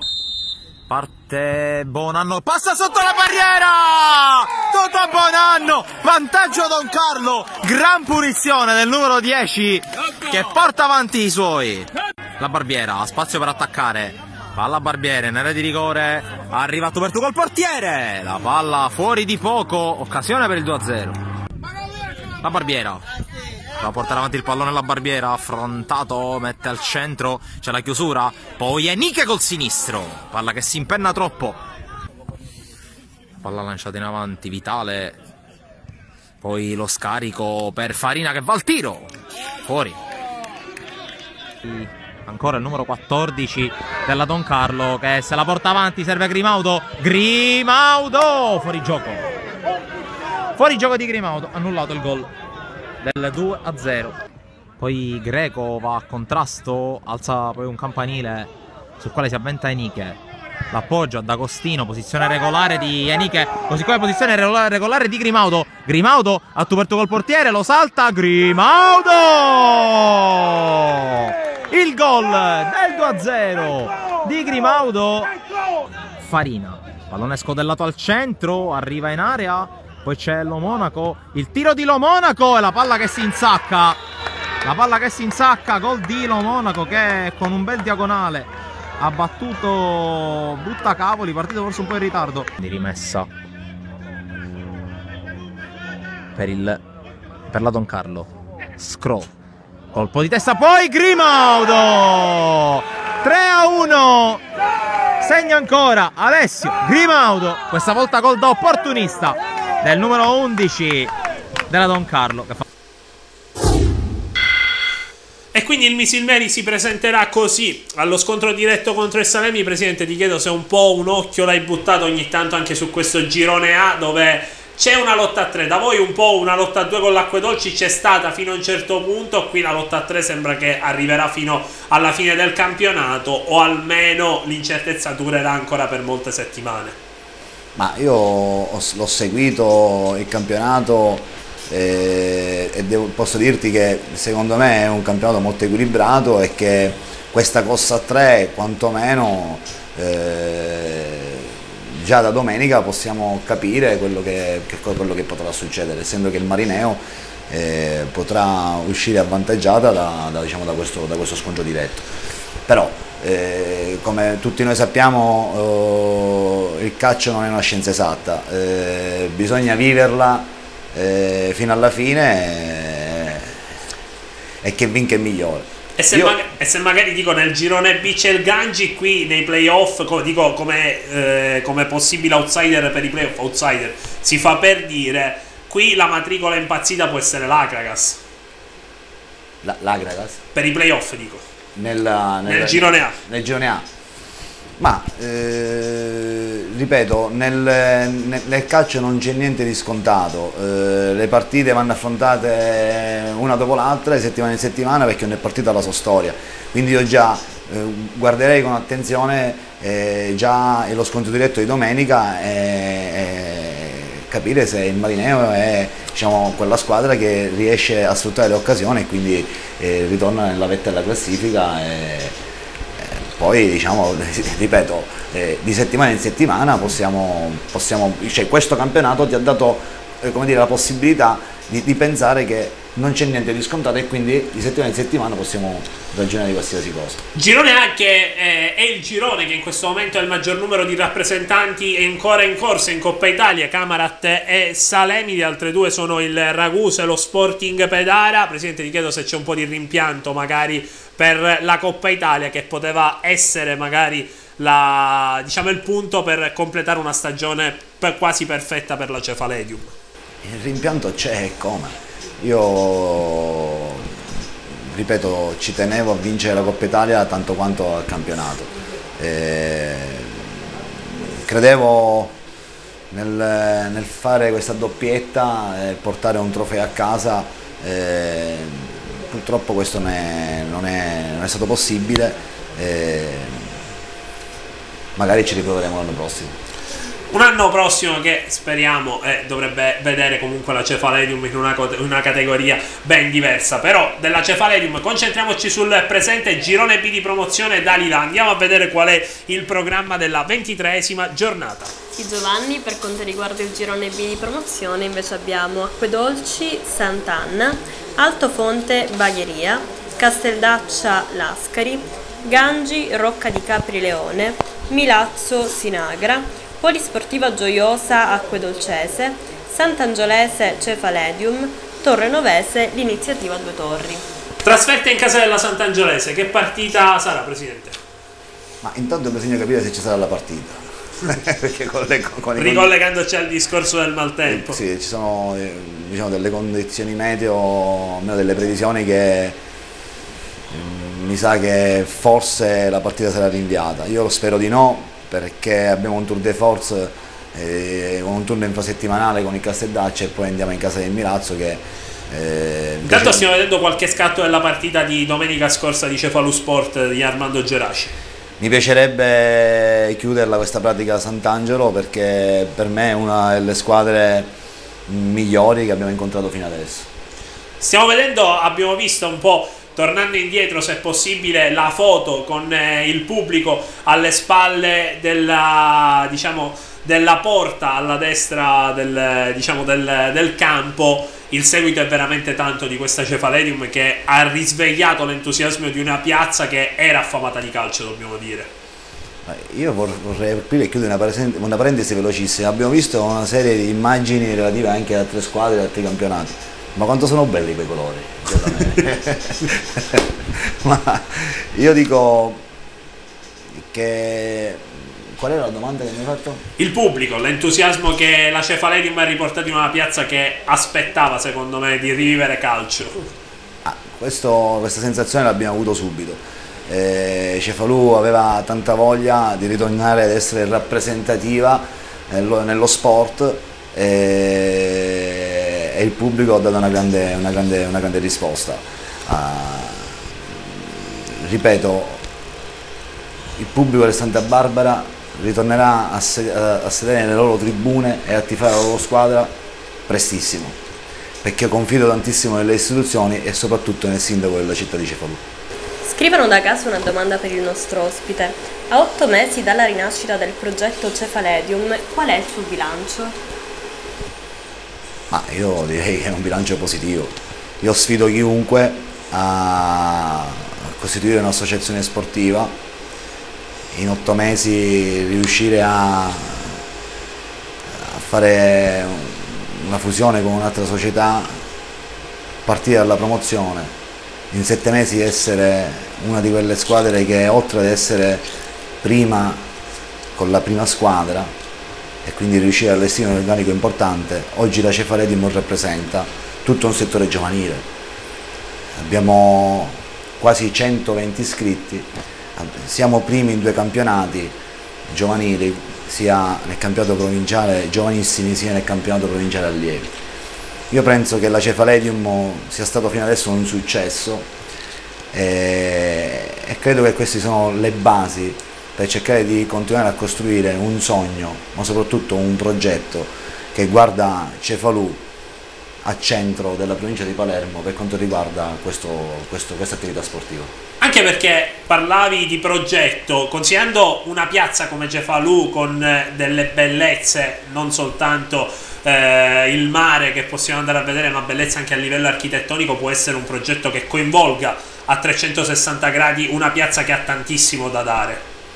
parte Bonanno, passa sotto la barriera, tutto a Bonanno, vantaggio Don Carlo, gran punizione del numero 10 che porta avanti i suoi. La Barbiera ha spazio per attaccare, palla Barbiere in area di rigore, ha arrivato Bertu col portiere, la palla fuori di poco, occasione per il 2-0. La Barbiera va a portare avanti il pallone, la Barbiera, affrontato, mette al centro, c'è la chiusura, poi Eniche col sinistro, palla che si impenna troppo, palla lanciata in avanti, Vitale, poi lo scarico per Farina che va al tiro, fuori. Ancora il numero 14 della Don Carlo che se la porta avanti, serve a Grimaudo, fuori gioco di Grimaudo, annullato il gol del 2-0. Poi Greco va a contrasto, alza poi un campanile sul quale si avventa Eniche, l'appoggio ad Agostino, posizione regolare di Eniche, così come posizione regolare di Grimaudo a tu per tu col portiere, lo salta Grimaudo, il gol del 2-0 di Grimaudo. Farina, pallone scodellato al centro, arriva in area, poi c'è Lo Monaco, il tiro di Lo Monaco e la palla che si insacca, gol di Lo Monaco che con un bel diagonale ha battuto Buttacavoli, partito forse un po' in ritardo. Di rimessa per la Don Carlo, Scro, colpo di testa, poi Grimaudo, 3-1, segna ancora Alessio Grimaudo, questa volta gol da opportunista del numero 11 della Don Carlo che fa... E quindi il Misilmeri si presenterà così allo scontro diretto contro il Salemi. Presidente, ti chiedo se un po' un occhio l'hai buttato ogni tanto anche su questo girone A, dove c'è una lotta a 3, da voi un po' una lotta a 2 con l'Acque Dolci c'è stata fino a un certo punto, qui la lotta a 3 sembra che arriverà fino alla fine del campionato, o almeno l'incertezza durerà ancora per molte settimane. Ma io l'ho seguito il campionato e posso dirti che secondo me è un campionato molto equilibrato e che questa corsa a 3 quantomeno già da domenica possiamo capire quello che potrà succedere, essendo che il Marineo potrà uscire avvantaggiata da questo scontro diretto. Però come tutti noi sappiamo il calcio non è una scienza esatta, bisogna viverla fino alla fine e che vinca il migliore. E se magari dico nel girone B c'è il Gangi, qui nei playoff dico come possibile outsider per i playoff, outsider si fa per dire, qui la matricola impazzita può essere l'Acragas. L'Agragas? Per i playoff dico. Nel girone A. Nel girone A. Ma ripeto, nel calcio non c'è niente di scontato, le partite vanno affrontate una dopo l'altra, di settimana in settimana, perché ogni partita ha la sua storia. Quindi io già guarderei con attenzione già lo scontro diretto di domenica e capire se il Marineo è, diciamo, quella squadra che riesce a sfruttare le occasioni e quindi ritorna nella vetta della classifica. Poi, diciamo, ripeto, di settimana in settimana cioè, questo campionato ti ha dato come dire, la possibilità di pensare che non c'è niente di scontato e quindi di settimana in settimana possiamo ragionare di qualsiasi cosa. Girone A che è il girone che in questo momento ha il maggior numero di rappresentanti e ancora in corsa in Coppa Italia, Camarat e Salemi. Le altre due sono il Ragusa e lo Sporting Pedara. Presidente, ti chiedo se c'è un po' di rimpianto magari per la Coppa Italia, che poteva essere magari diciamo, il punto per completare una stagione quasi perfetta per la Cefaledium. Il rimpianto c'è, come? Io, ripeto, ci tenevo a vincere la Coppa Italia tanto quanto al campionato. Credevo nel fare questa doppietta e portare un trofeo a casa. Purtroppo questo non è stato possibile. Magari ci riproveremo l'anno prossimo. Un anno prossimo che speriamo dovrebbe vedere comunque la Cefaledium in una categoria ben diversa. Però della Cefaledium concentriamoci sul presente girone B di promozione Dalila. Andiamo a vedere qual è il programma della 23esima giornata. Sì, Giovanni, per quanto riguarda il girone B di promozione invece abbiamo Acquedolci, Sant'Anna, Altofonte, Bagheria, Casteldaccia, Lascari, Gangi, Rocca di Capri Leone, Milazzo, Sinagra, Polisportiva Gioiosa, Acquedolcese, Sant'Angiolese, Cefaledium, Torre Novese, l'Iniziativa Due Torri. Trasferta in casa della Sant'Angiolese, che partita sarà, Presidente? Ma intanto bisogna capire se ci sarà la partita. Perché ricollegandoci al discorso del maltempo. Sì, ci sono, diciamo, delle condizioni meteo, almeno delle previsioni che mi sa che forse la partita sarà rinviata. Io lo spero di no, perché abbiamo un tour de force, un turno infrasettimanale con il Casteldaccia e poi andiamo in casa del Milazzo che... Intanto stiamo vedendo qualche scatto della partita di domenica scorsa di Cefalu Sport di Armando Geraci. Mi piacerebbe chiuderla questa pratica a Sant'Angelo, perché per me è una delle squadre migliori che abbiamo incontrato fino adesso. Stiamo vedendo, abbiamo visto un po', tornando indietro se possibile, la foto con il pubblico alle spalle della, diciamo, della porta alla destra del campo. Il seguito è veramente tanto di questa Cefaledium, che ha risvegliato l'entusiasmo di una piazza che era affamata di calcio, dobbiamo dire. Io vorrei aprire e chiudere una parentesi velocissima. Abbiamo visto una serie di immagini relative anche ad altre squadre, ad altri campionati. Ma quanto sono belli quei colori! Ma io dico che... Qual era la domanda che mi hai fatto? Il pubblico, l'entusiasmo che la Cefaledium ha riportato in una piazza che aspettava, secondo me, di rivivere calcio. Questa sensazione l'abbiamo avuto subito. Cefalù aveva tanta voglia di ritornare ad essere rappresentativa nello sport e il pubblico ha dato una grande risposta. Ripeto, il pubblico del Santa Barbara ritornerà a sedere nelle loro tribune e a tifare la loro squadra prestissimo, perché confido tantissimo nelle istituzioni e soprattutto nel sindaco della città di Cefalù. Scrivono da casa una domanda per il nostro ospite. A 8 mesi dalla rinascita del progetto Cefaledium, qual è il suo bilancio? Ma io direi che è un bilancio positivo. Io sfido chiunque a costituire un'associazione sportiva, in 8 mesi riuscire a fare una fusione con un'altra società, partire dalla promozione, in 7 mesi essere una di quelle squadre che, oltre ad essere prima con la prima squadra e quindi riuscire a allestire un organico importante, oggi la Cefaledium rappresenta tutto un settore giovanile. abbiamo quasi 120 iscritti, siamo primi in 2 campionati giovanili, sia nel campionato provinciale giovanissimi sia nel campionato provinciale allievi. Io penso che la Cefaledium sia stato fino adesso un successo e credo che queste sono le basi per cercare di continuare a costruire un sogno, ma soprattutto un progetto che guarda Cefalù a centro della provincia di Palermo per quanto riguarda questa attività sportiva. Anche perché parlavi di progetto, considerando una piazza come Cefalù con delle bellezze, non soltanto il mare che possiamo andare a vedere, ma bellezza anche a livello architettonico, può essere un progetto che coinvolga a 360 gradi una piazza che ha tantissimo da dare.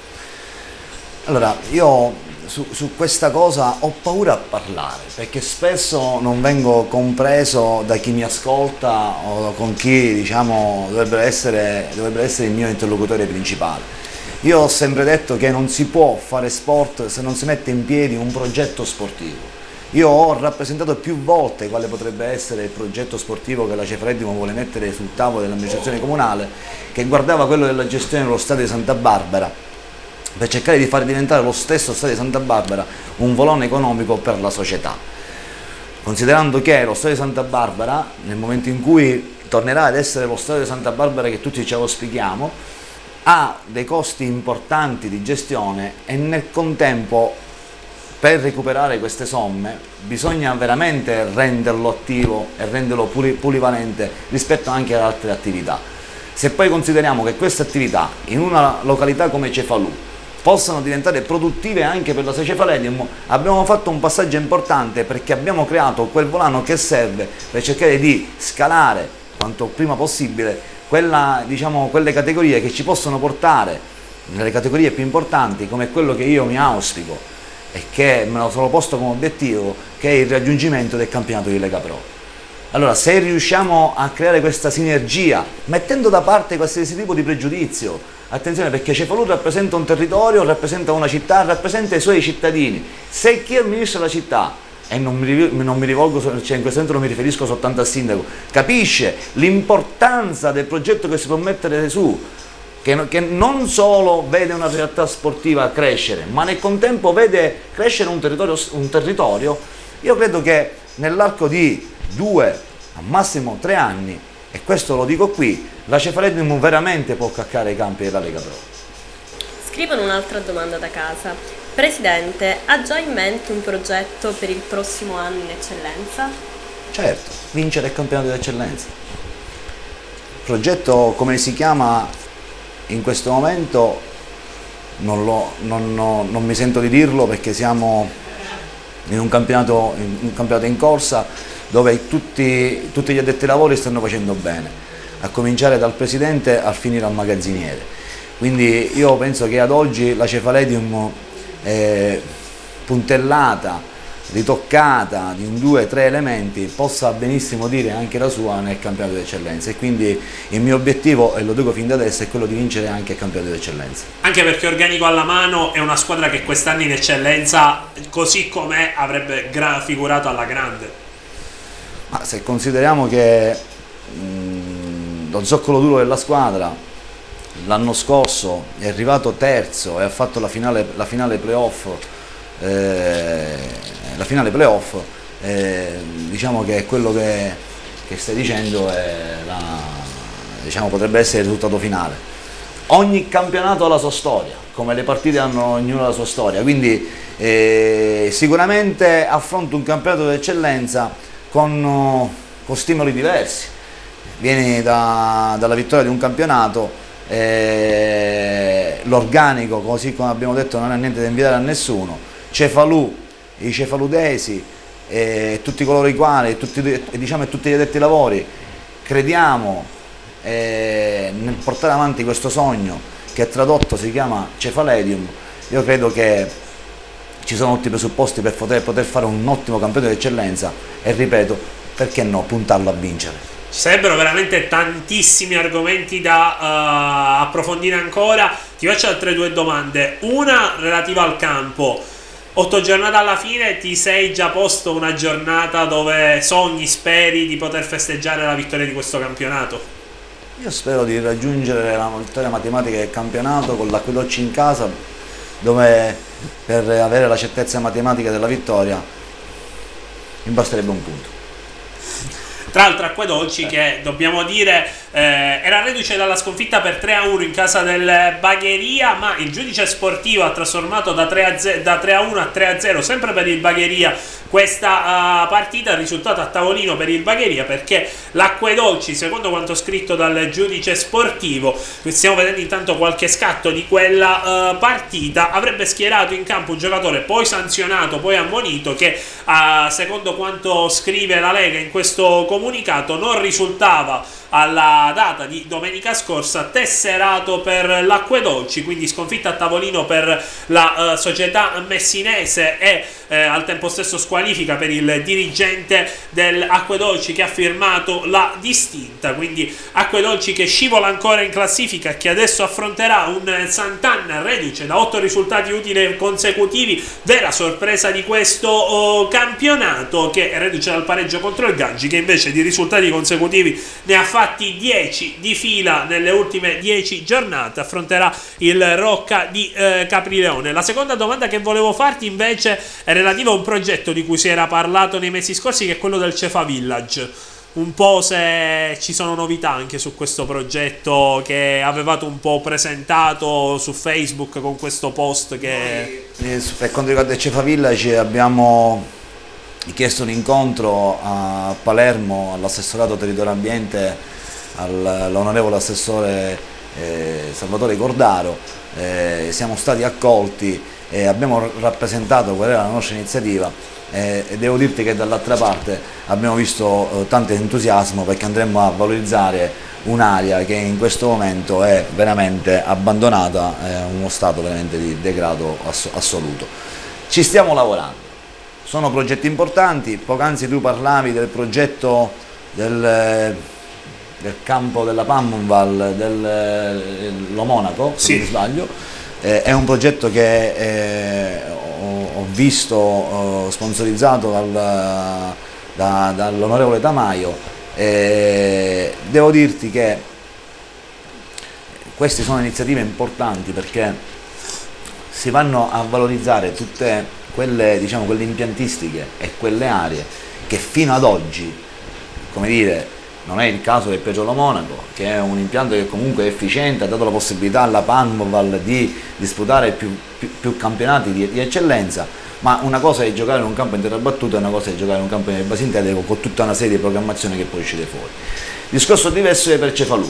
Allora, io su questa cosa ho paura a parlare, perché spesso non vengo compreso da chi mi ascolta o con chi, diciamo, dovrebbe essere il mio interlocutore principale. Io ho sempre detto che non si può fare sport se non si mette in piedi un progetto sportivo. Io ho rappresentato più volte quale potrebbe essere il progetto sportivo che la Cefaledium vuole mettere sul tavolo dell'amministrazione comunale, che guardava quello della gestione dello stadio di Santa Barbara, per cercare di far diventare lo stesso stadio di Santa Barbara un volano economico per la società. Considerando che lo stadio di Santa Barbara, nel momento in cui tornerà ad essere lo stadio di Santa Barbara che tutti ci auspichiamo, ha dei costi importanti di gestione e nel contempo, per recuperare queste somme, bisogna veramente renderlo attivo e renderlo polivalente rispetto anche ad altre attività. Se poi consideriamo che queste attività in una località come Cefalù possano diventare produttive anche per la Cefaledium, abbiamo fatto un passaggio importante, perché abbiamo creato quel volano che serve per cercare di scalare quanto prima possibile quelle categorie che ci possono portare nelle categorie più importanti, come quello che io mi auspico e che me lo sono posto come obiettivo, che è il raggiungimento del campionato di Lega Pro. Allora, se riusciamo a creare questa sinergia, mettendo da parte qualsiasi tipo di pregiudizio, attenzione, perché Cefalù rappresenta un territorio, rappresenta una città, rappresenta i suoi cittadini. Se chi amministra la città, e non mi rivolgo, cioè in questo senso non mi riferisco soltanto al sindaco, capisce l'importanza del progetto che si può mettere su, che non solo vede una realtà sportiva crescere, ma nel contempo vede crescere un territorio, io credo che nell'arco di 2 a massimo 3 anni, e questo lo dico qui, la Cefaledium veramente può caccare i campi della Lega Pro. Scrivono un'altra domanda da casa. Presidente, ha già in mente un progetto per il prossimo anno in eccellenza? Certo, vincere il campionato di eccellenza. Il progetto, come si chiama in questo momento, non mi sento di dirlo, perché siamo in un campionato in corsa dove tutti gli addetti ai lavori stanno facendo bene, a cominciare dal presidente a finire al magazziniere. Quindi io penso che ad oggi la Cefaledium puntellata, ritoccata di 2-3 elementi, possa benissimo dire anche la sua nel campionato di eccellenza, e quindi il mio obiettivo, e lo dico fin da adesso, è quello di vincere anche il campionato di eccellenza. Anche perché organico alla mano è una squadra che quest'anno in eccellenza, così com'è, avrebbe figurato alla grande. Ma se consideriamo che lo zoccolo duro della squadra l'anno scorso è arrivato terzo e ha fatto la finale playoff, diciamo che quello che stai dicendo potrebbe essere il risultato finale. Ogni campionato ha la sua storia, come le partite hanno ognuna la sua storia, quindi sicuramente affronto un campionato d'eccellenza con stimoli diversi. Vieni dalla vittoria di un campionato, l'organico, così come abbiamo detto, non ha niente da invidiare a nessuno. Cefalù, i cefaludesi, tutti coloro i quali, tutti gli addetti ai lavori, crediamo nel portare avanti questo sogno che tradotto si chiama Cefaledium. Io credo che ci sono tutti i presupposti per poter fare un ottimo campionato di eccellenza e, ripeto, perché no, puntarlo a vincere. Ci sarebbero veramente tantissimi argomenti da approfondire ancora. Ti faccio altre 2 domande. Una relativa al campo. 8 giornate alla fine, ti sei già posto una giornata dove sogni, speri di poter festeggiare la vittoria di questo campionato? Io spero di raggiungere la vittoria matematica del campionato con l'Acquedolci in casa, dove per avere la certezza matematica della vittoria mi basterebbe un punto. Tra l'altro Acquedolci che, dobbiamo dire, era reduce dalla sconfitta per 3-1 in casa del Bagheria, ma il giudice sportivo ha trasformato da 3-1 a 3-0 sempre per il Bagheria questa partita. Il risultato a tavolino per il Bagheria, perché l'Acquedolci, secondo quanto scritto dal giudice sportivo, stiamo vedendo intanto qualche scatto di quella partita, avrebbe schierato in campo un giocatore poi sanzionato, poi ammonito, che secondo quanto scrive la Lega in questo comunicato non risultava alla data di domenica scorsa tesserato per l'Acquedolci, quindi sconfitta a tavolino per la società messinese e al tempo stesso squalifica per il dirigente dell'Acquedolci che ha firmato la distinta. Quindi Acquedolci che scivola ancora in classifica, che adesso affronterà un Sant'Anna reduce da 8 risultati utili consecutivi, vera sorpresa di questo campionato, che è reduce dal pareggio contro il Gaggi, che invece di risultati consecutivi ne ha fatti 10 di fila nelle ultime 10 giornate. Affronterà il Rocca di Caprileone. La seconda domanda che volevo farti invece è relativa a un progetto di cui si era parlato nei mesi scorsi, che è quello del Cefa Village. Un po' se ci sono novità anche su questo progetto che avevate un po' presentato su Facebook con questo post che... Per quanto riguarda il Cefa Village abbiamo chiesto un incontro a Palermo all'assessorato territorio ambiente, all'onorevole assessore Salvatore Cordaro, siamo stati accolti e abbiamo rappresentato qual era la nostra iniziativa e devo dirti che dall'altra parte abbiamo visto tanto entusiasmo, perché andremo a valorizzare un'area che in questo momento è veramente abbandonata, è uno stato veramente di degrado assoluto. Ci stiamo lavorando. Sono progetti importanti. Poc'anzi tu parlavi del progetto del campo della Pammonval, dello Monaco, se non mi sbaglio. È un progetto che ho visto sponsorizzato dall'onorevole Tamaio. Devo dirti che queste sono iniziative importanti, perché si vanno a valorizzare tutte quelle, diciamo, quelle impiantistiche e quelle aree che fino ad oggi, come dire, non è il caso del Peugeot Monaco, che è un impianto che comunque è efficiente, ha dato la possibilità alla Pammonval di disputare più campionati di eccellenza, ma una cosa è giocare in un campo in terra battuta e una cosa è giocare in un campo in erba sintetico, con tutta una serie di programmazioni che poi uscite fuori. Il discorso diverso è per Cefalù.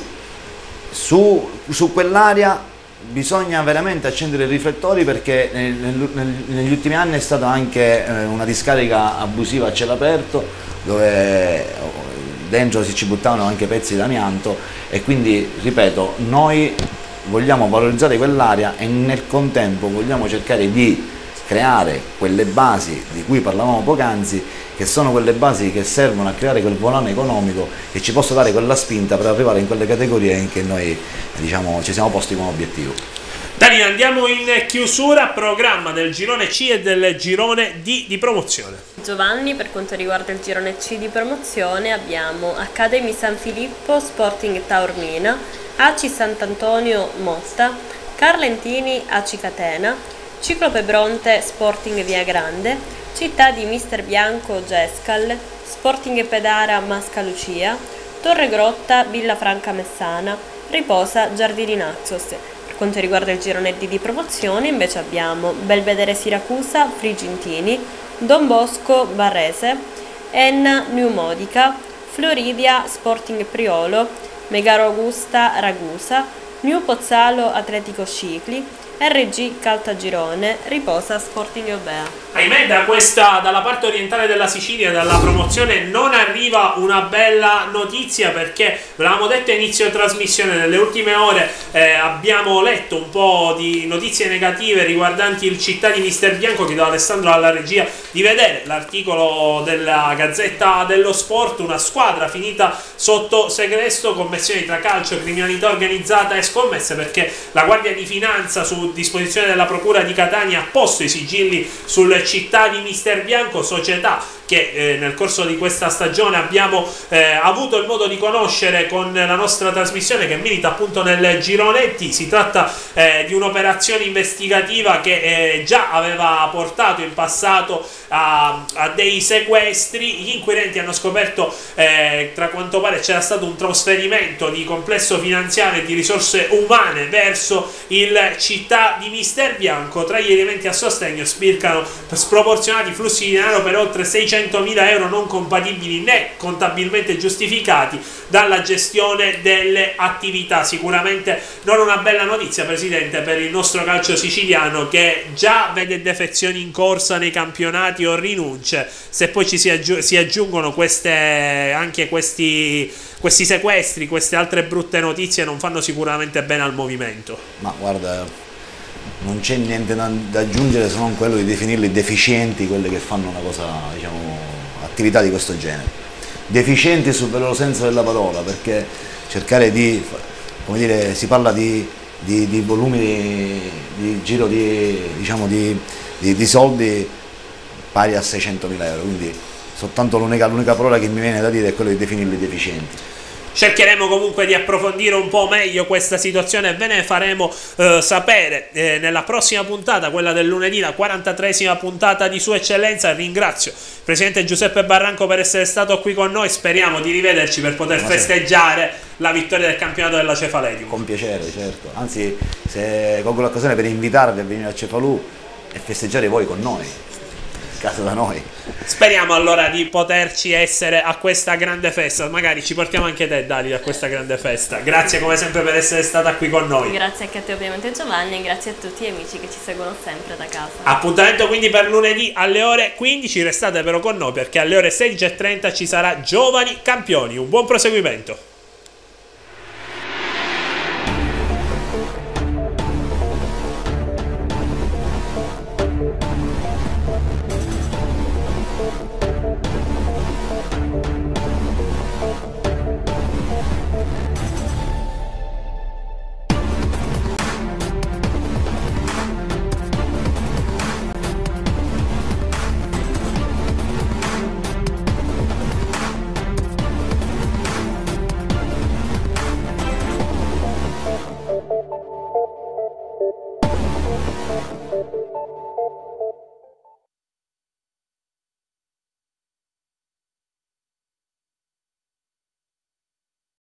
Su quell'area bisogna veramente accendere i riflettori, perché negli ultimi anni è stata anche una discarica abusiva a cielo aperto, dove dentro si ci buttavano anche pezzi d'amianto, e quindi, ripeto, noi vogliamo valorizzare quell'area e nel contempo vogliamo cercare di creare quelle basi di cui parlavamo poc'anzi, che sono quelle basi che servono a creare quel volano economico che ci possa dare quella spinta per arrivare in quelle categorie in che noi, diciamo, ci siamo posti come obiettivo. Dani, andiamo in chiusura, programma del girone C e del girone D di promozione. Giovanni, per quanto riguarda il girone C di promozione abbiamo Academy San Filippo, Sporting Taormina, AC Sant'Antonio Mosta, Carlentini AC Catena, Ciclope Bronte Sporting Via Grande, Città di Mister Bianco Gescal, Sporting Pedara Mascalucia, Torre Grotta Villafranca Messana, Riposa Giardini Naxos. Per quanto riguarda il girone D di promozione invece abbiamo Belvedere Siracusa Frigintini, Don Bosco Barrese, Enna New Modica, Floridia Sporting Priolo, Megaro Augusta Ragusa, New Pozzalo Atletico Scicli, RG Caltagirone, Riposa Sporting Eubea. Ahimè, dalla parte orientale della Sicilia, dalla promozione, non arriva una bella notizia, perché ve l'avevamo detto a inizio trasmissione, nelle ultime ore abbiamo letto un po' di notizie negative riguardanti il Città di Mister Bianco. Chiedo ad Alessandro alla regia di vedere l'articolo della Gazzetta dello Sport, una squadra finita sotto segresto, commissioni tra calcio, criminalità organizzata e scommesse, perché la Guardia di Finanza su disposizione della Procura di Catania, ha posto i sigilli sul Città di Mister Bianco, società che nel corso di questa stagione abbiamo avuto il modo di conoscere con la nostra trasmissione, che milita appunto nel Gironetti. Si tratta di un'operazione investigativa che già aveva portato in passato a dei sequestri. Gli inquirenti hanno scoperto, tra quanto pare c'era stato un trasferimento di complesso finanziario e di risorse umane verso il Città di Mister Bianco. Tra gli elementi a sostegno spiccano sproporzionati flussi di denaro per oltre 600.000 euro non compatibili né contabilmente giustificati dalla gestione delle attività. Sicuramente non una bella notizia, Presidente, per il nostro calcio siciliano, che già vede defezioni in corsa nei campionati o rinunce. Se poi ci si aggiungono anche questi sequestri, queste altre brutte notizie, non fanno sicuramente bene al movimento. Ma guarda, non c'è niente da aggiungere se non quello di definirli deficienti, quelli che fanno una cosa, diciamo, attività di questo genere. Deficienti sul vero senso della parola, perché cercare di, come dire, si parla di volumi di giro diciamo, di soldi pari a 600.000 euro, quindi soltanto l'unica parola che mi viene da dire è quello di definirli deficienti. Cercheremo comunque di approfondire un po' meglio questa situazione e ve ne faremo sapere nella prossima puntata, quella del lunedì, la 43esima puntata di Sua Eccellenza. Ringrazio il Presidente Giuseppe Barranco per essere stato qui con noi, speriamo di rivederci per poter festeggiare la vittoria del campionato della Cefaletico. Con piacere, certo, anzi, se colgo l'occasione per invitarvi a venire a Cefalù e festeggiare voi con noi, casa da noi. Speriamo allora di poterci essere a questa grande festa, magari ci portiamo anche te, Dalila, a questa grande festa. Grazie come sempre per essere stata qui con noi. Grazie anche a te ovviamente Giovanni, e grazie a tutti gli amici che ci seguono sempre da casa. Appuntamento quindi per lunedì alle ore 15, restate però con noi perché alle ore 16:30 ci sarà Giovani Campioni. Un buon proseguimento.